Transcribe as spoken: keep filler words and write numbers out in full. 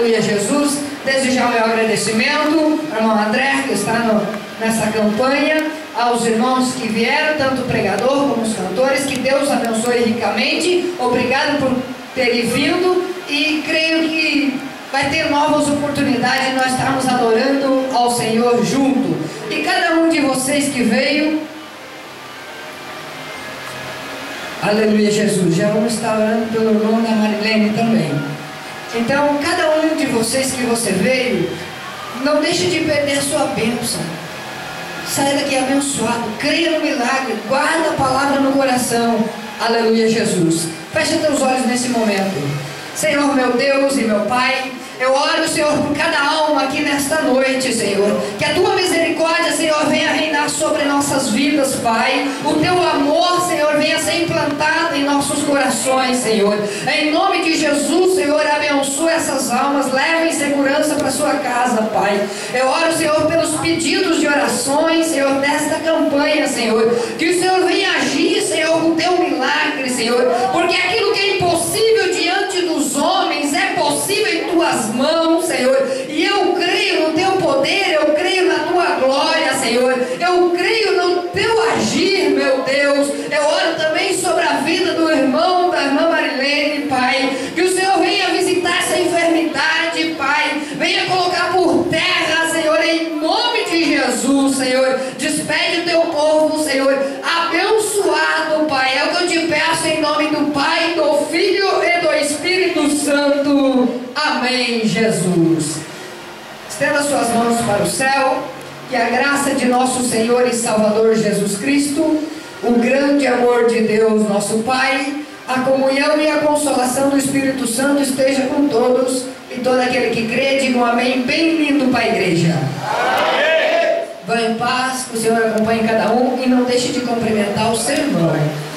Aleluia, Jesus. Desde já o meu agradecimento ao irmão André, que está no, nessa campanha, aos irmãos que vieram, tanto o pregador como os cantores. Que Deus abençoe ricamente. Obrigado por terem vindo, e creio que vai ter novas oportunidades de nós estarmos adorando ao Senhor junto. E cada um de vocês que veio, aleluia, Jesus. Já vamos estar orando pelo irmão da Marilene também. Então, cada um de vocês que você veio, não deixe de perder a sua bênção. Saia daqui abençoado, creia no milagre, guarda a palavra no coração. Aleluia, Jesus. Feche teus olhos nesse momento. Senhor, meu Deus e meu Pai, eu oro, Senhor, por cada alma aqui nesta noite, Senhor. Que a Tua misericórdia, Senhor, venha reinar sobre nossas vidas, Pai. O Teu amor, Senhor, venha ser implantado em nossos corações, Senhor. Em nome de Jesus, Senhor, abençoe essas almas. Leve em segurança para sua casa, Pai. Eu oro, Senhor, pelos pedidos de orações, Senhor, desta campanha, Senhor. Que o Senhor venha agir, Senhor, com o Teu milagre, Senhor. Porque aquilo que é impossível diante dos homens é possível em Tuas mãos, Senhor. E eu creio no Teu poder, eu creio na Tua glória, Senhor. Eu creio no Teu agir, meu Deus. Eu oro também sobre a vida do irmão, da irmã Marilene, Pai. Que o Senhor venha visitar essa enfermidade, Pai. Venha colocar por terra, Senhor, em nome de Jesus, Senhor. Despede o Teu povo, Senhor, abençoado, Pai. É o que eu te peço em nome do Pai, do Filho e do Espírito Santo. Amém, Jesus. Estenda suas mãos para o céu. Que a graça de nosso Senhor e Salvador Jesus Cristo, o grande amor de Deus nosso Pai, a comunhão e a consolação do Espírito Santo esteja com todos. E todo aquele que crê, diga um amém bem lindo para a igreja. Amém. Vá em paz, que o Senhor acompanhe cada um, e não deixe de cumprimentar o seu irmão.